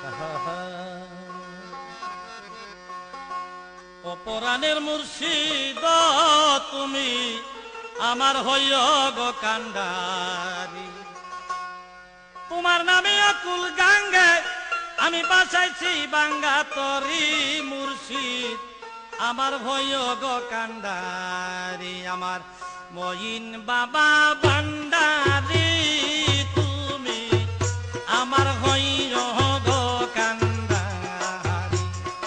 অপরাণের মুর্শিদ তুমি আমার হইয় গো কান্ডারি, তোমার নামে অকুল গাঙ্গে আমি বাসাইছি বাঙ্গা তরি মুর্শিদ আমার হইয় গো কান্ডারি, আমার মঈন বাবা ভান্ডারি তুমি আমার হইয় গো কান্ডারি।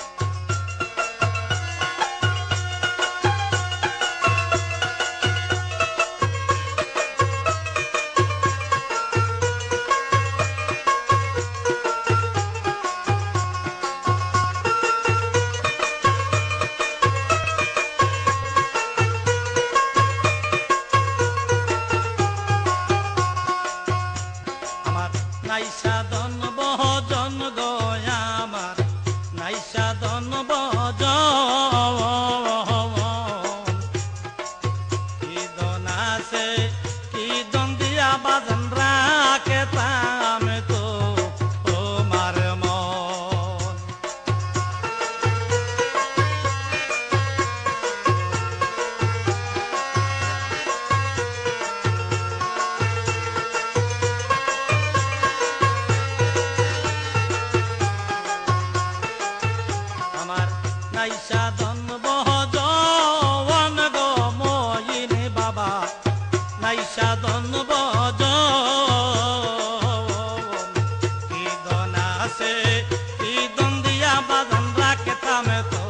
নাই সাধন ভজন গো আমার, নাই সাধন ভজন, কি দন আছে কি দন দিয়া বাজন রাখে তাম তো তোমার মন। নাই সাধন ভজন গো মঈন বাবা, নাই সাধন ভজন, কি দন আছে কি দন দিয়া বাজন রাখতাম তো